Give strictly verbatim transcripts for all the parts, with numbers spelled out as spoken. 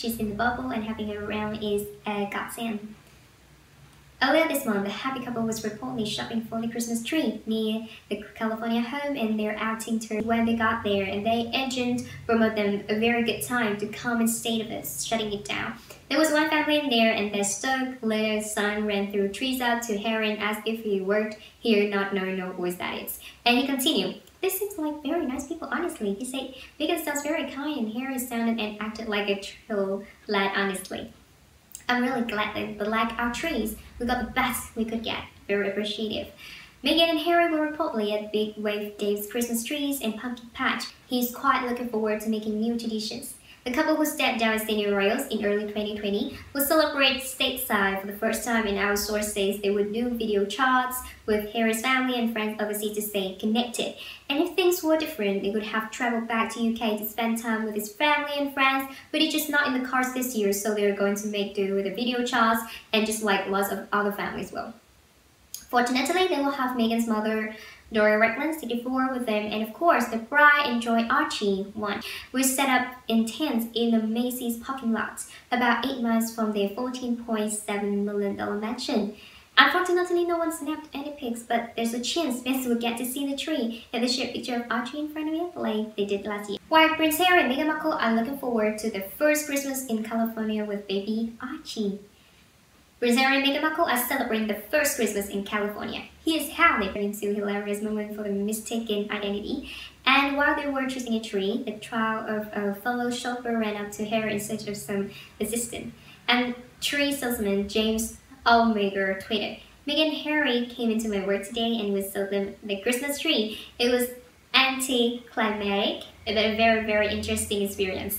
she's in the bubble and having her around is a godsend. Earlier this month, the happy couple was reportedly shopping for the Christmas tree near the California home in their outing tour. When they got there, and their agent promoted them a very good time to come and stay with us, shutting it down. There was one family in there, and their stoked little son ran through trees up to Harry as if he worked here, not knowing no voice that is. And he continued, "This seems like very nice people, honestly." He said, "Megan sounds very kind," and Harry sounded and acted like a true lad, honestly. "I'm really glad that they like our trees. We got the best we could get. Very appreciative." Meghan and Harry were reportedly at Big Wave Dave's Christmas trees and pumpkin patch. He's quite looking forward to making new traditions. The couple who stepped down as senior royals in early twenty twenty will celebrate stateside for the first time, and our source says they would do video chats with Harry's family and friends overseas to stay connected. And if things were different, they would have traveled back to U K to spend time with his family and friends, but it's just not in the cards this year, so they're going to make do with the video chats and just like lots of other families will. Fortunately, they will have Meghan's mother, Doria Ragland, sixty-four, with them, and of course, the bride and Joy Archie, one, were set up in tents in the Macy's parking lot, about eight miles from their fourteen point seven million dollar mansion. Unfortunately, no one snapped any pics, but there's a chance fans will get to see the tree if they share a picture of Archie in front of it like they did last year. While Prince Harry and Meghan Markle are looking forward to their first Christmas in California with baby Archie. Prince Harry and Meghan Markle are celebrating the first Christmas in California. Here's how they got into a hilarious moment for the mistaken identity. And while they were choosing a tree, the trio of a fellow shopper ran up to Harry in search of some assistance. And tree salesman James Allmaker tweeted, "Meghan and Harry came into my work today and we sold them the Christmas tree. It was anticlimactic, but a very, very interesting experience."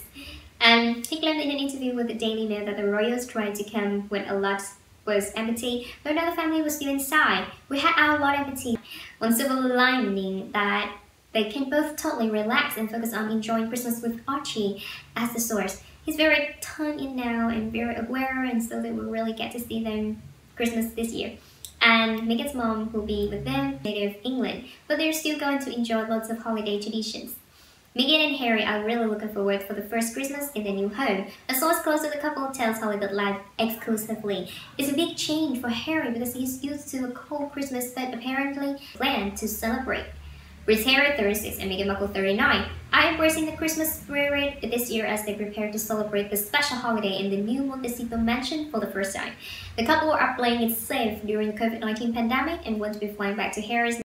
And he claimed in an interview with the Daily Mail that the royals tried to come when a lot was empty, but another family was still inside. "We had our lot empty." One silver lining that they can both totally relax and focus on enjoying Christmas with Archie as the source. He's very toned in now and very aware, and so they will really get to see them Christmas this year. And Meghan's mom will be with them, native England, but they're still going to enjoy lots of holiday traditions. Meghan and Harry are really looking forward for the first Christmas in their new home. A source close to the couple tells Hollywood Live exclusively. It's a big change for Harry because he's used to a cold Christmas but apparently planned to celebrate. Prince Harry, thirty-six, and Meghan Markle, thirty-nine, are embracing the Christmas spirit this year as they prepare to celebrate the special holiday in the new Montecito mansion for the first time. The couple are playing it safe during the COVID nineteen pandemic and want to be flying back to Harry's